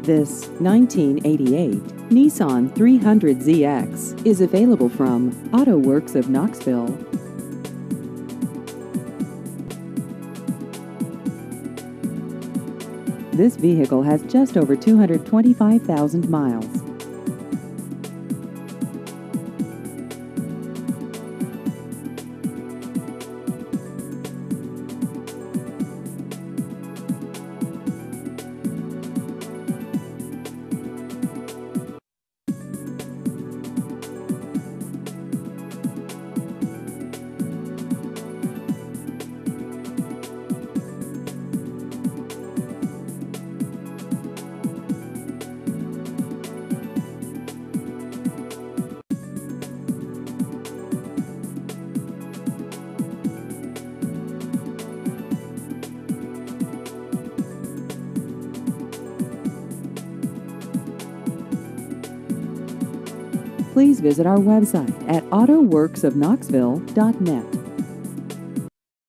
This 1988 Nissan 300ZX is available from Auto Works of Knoxville. This vehicle has just over 225,000 miles. Please visit our website at autoworksofknoxville.net.